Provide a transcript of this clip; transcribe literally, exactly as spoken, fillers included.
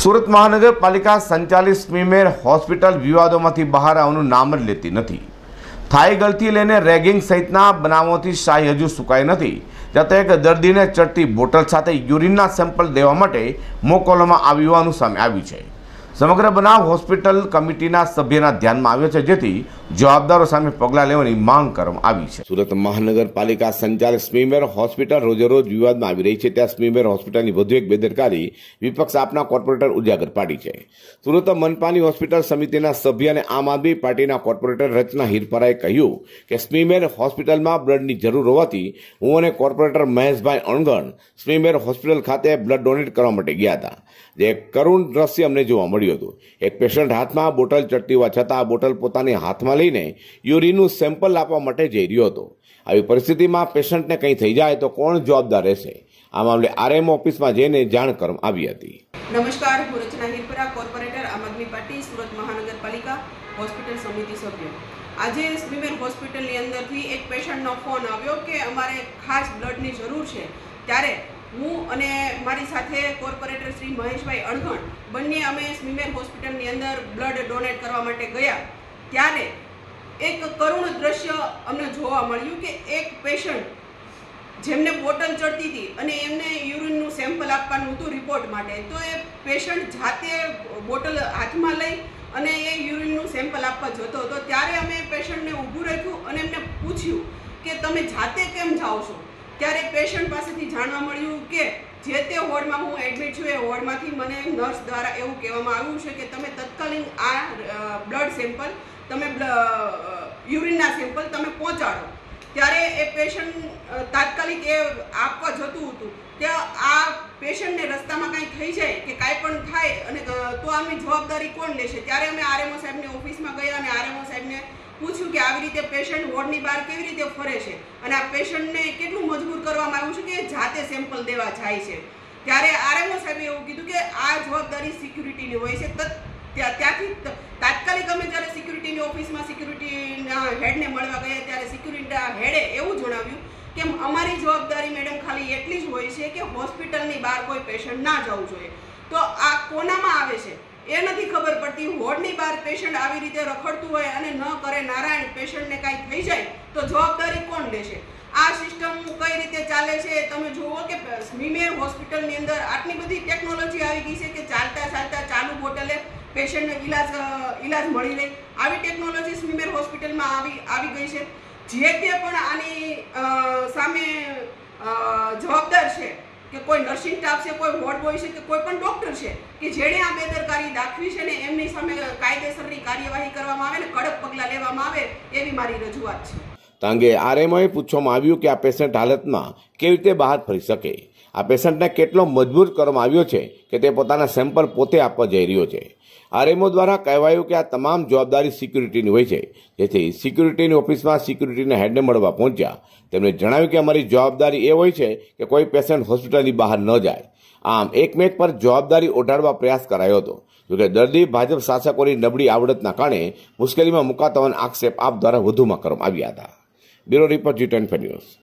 સુરત મહાનગરપાલિકા સંચાલિત સ્મીમેર હોસ્પિટલ વિવાદોમાંથી બહાર આવવાનું નામ જ લેતી નથી। થાઈ ગળથી લઈને રેગિંગ સહિતના બનાવોથી શાહી હજુ સુકાઈ નથી। જતે એક દર્દીને ચડતી બોટલ સાથે યુરિનના સેમ્પલ દેવા માટે મોકલવામાં આવ્યું હોવાનું સામે આવ્યું છે। સમગ્ર બનાવ હોસ્પિટલ કમિટીના સભ્યના ધ્યાનમાં આવ્યો છે, જેથી જવાબદારો સામે પગલાં લેવાની માંગ કરવામાં આવી છે। સુરત મહાનગરપાલિકા સંચાલિત સ્મીમેર હોસ્પિટલ રોજે રોજ વિવાદમાં આવી રહી છે, ત્યાં સ્મીમેર હોસ્પિટલની વધુ એક બેદરકારી વિપક્ષ આપના કોર્પોરેટર ઉજાગર પાડી છે। સુરત મનપાની હોસ્પિટલ સમિતિના સભ્ય અને આમ આદમી પાર્ટીના કોર્પોરેટર રચના હિરપરાએ કહ્યું કે સ્મીમેર હોસ્પિટલમાં બ્લડની જરૂર હોવાથી હું અને કોર્પોરેટર મહેશભાઈ અણગણ સ્મીમેર હોસ્પિટલ ખાતે બ્લડ ડોનેટ કરવા માટે ગયા હતા, જે કરુણ દ્રશ્ય અમને જોવા મળ્યું હતું। એક પેશન્ટ હાથમાં બોટલ ચડતી હોવા છતાં આ બોટલ પોતાની હાથમાં લઈને યુરિનનું સેમ્પલ આપવા માટે જઈ રહ્યો હતો। આવી પરિસ્થિતિમાં પેશન્ટને કંઈ થઈ જાય તો કોણ જવાબદાર રહેશે? આ મામલે આરએમ ઓફિસમાં જઈને જાણ કરવામાં આવી હતી। નમસ્કાર, હું રચના હિરપરા, કોર્પોરેટર આમ આદમી પાર્ટી, સુરત મહાનગરપાલિકા હોસ્પિટલ સમિતિ સભ્ય। આજે સ્મીમેર હોસ્પિટલની અંદરથી એક પેશન્ટનો ફોન આવ્યો કે અમારે ખાસ બ્લડની જરૂર છે, ત્યારે હું અને મારી સાથે કોર્પોરેટર શ્રી મહેશભાઈ અણગણ બંને અમે સ્મીમેર હોસ્પિટલની અંદર બ્લડ ડોનેટ કરવા માટે ગયા, ત્યારે એક કરુણ દ્રશ્ય અમને જોવા મળ્યું કે એક પેશન્ટ જેમને બોટલ ચડતી હતી અને એમને યુરિનનું સેમ્પલ આપવાનું હતું રિપોર્ટ માટે, તો એ પેશન્ટ જાતે બોટલ હાથમાં લઈ અને એ યુરિનનું સેમ્પલ આપવા જતો હતો। ત્યારે અમે પેશન્ટને ઊભું રાખ્યું અને એમને પૂછ્યું કે તમે જાતે કેમ જાઓ છો? ત્યારે પેશન્ટ પાસેથી જાણવા મળ્યું કે જે તે વોર્ડમાં હું એડમિટ છું, એ વોર્ડમાંથી મને નર્સ દ્વારા એવું કહેવામાં આવ્યું છે કે તમે તત્કાલીન આ બ્લડ સેમ્પલ તમે યુરિનના સેમ્પલ તમે પહોંચાડો। ત્યારે એ પેશન્ટ તાત્કાલિક એ આપવા જતું હતું, ત્યાં આ પેશન્ટને રસ્તામાં કાંઈ થઈ જાય કે કાંઈ પણ થાય અને તો આની જવાબદારી કોણ લેશે? ત્યારે અમે આરએમઓ સાહેબની ઓફિસમાં ગયા અને આરએમઓ સાહેબને પૂછ્યું કે આવી રીતે પેશન્ટ વોર્ડની બહાર કેવી રીતે ફરે છે અને આ પેશન્ટને કેટલું મજબૂર કરવામાં આવ્યું છે કે જાતે સેમ્પલ દેવા જાય છે। ત્યારે આરએમઓ સાહેબે એવું કીધું કે આ જવાબદારી સિક્યુરિટીની હોય છે। ત્યાંથી તાત્કાલિક અમે જ્યારે સિક્યુરિટીની ઓફિસમાં સિક્યુરિટીના હેડને મળવા ગયા, ત્યારે સિક્યુરિટીના હેડે એવું જણાવ્યું કે અમારી જવાબદારી મેડમ ખાલી એટલી જ હોય છે કે હોસ્પિટલની બહાર કોઈ પેશન્ટ ના જવું જોઈએ। તો આ કોનામાં આવે છે એ નથી ખબર પડતી। વોર્ડની બહાર પેશન્ટ આવી રીતે રખડતું હોય અને ન કરે નારાયણ પેશન્ટને કાંઈ થઈ જાય તો જવાબદારી કોણ લેશે? આ સિસ્ટમ કઈ રીતે ચાલે છે તમે જુઓ કે સ્મીમેર હોસ્પિટલની અંદર આટલી બધી ટેકનોલોજી આવી ગઈ છે કે ચાલતા ચાલતા ચાલુ બોટલે પેશન્ટને ઇલાજ ઇલાજ મળી રહે, આવી ટેકનોલોજી સ્મીમેર હોસ્પિટલમાં આવી આવી ગઈ છે। જે તે પણ આની સામે જવાબદાર છે કે કોઈ નર્સિંગ સ્ટાફ છે, કોઈ વોર્ડ બોય છે કે કોઈ પણ ડોક્ટર છે કે જેણે આ બેદરકારી દાખવી છે ને એમની સામે કાયદેસરની કાર્યવાહી કરવામાં આવે ને કડક પગલાં લેવામાં આવે એવી મારી રજૂઆત છે। તાંગે આરએમઓએ પૂછવામાં આવ્યું કે આ પેશન્ટ હાલતમાં કેવી રીતે બહાર ફરી શકે? આ પેશન્ટને કેટલો મજબૂર કરવામાં આવ્યો છે કે તે પોતાના સેમ્પલ પોતે આપવા જઈ રહ્યો છે? આરએમઓ દ્વારા કહેવાયું કે આ તમામ જવાબદારી સિક્યુરિટીની હોય છે, જેથી સિક્યુરિટીની ઓફિસમાં સિક્યુરિટીના હેડને મળવા પહોંચ્યા। તેમણે જણાવ્યું કે અમારી જવાબદારી એ હોય છે કે કોઈ પેશન્ટ હોસ્પિટલની બહાર ન જાય। આમ એકમેક પર જવાબદારી ઓઢાડવા પ્રયાસ કરાયો હતો, જોકે દર્દી ભાજપ શાસકોની નબળી આવડતના કારણે મુશ્કેલીમાં મુકાતા હોવાના આક્ષેપ આપ દ્વારા વધુમાં કરવામાં આવ્યા હતા। Bureau report G twenty four news.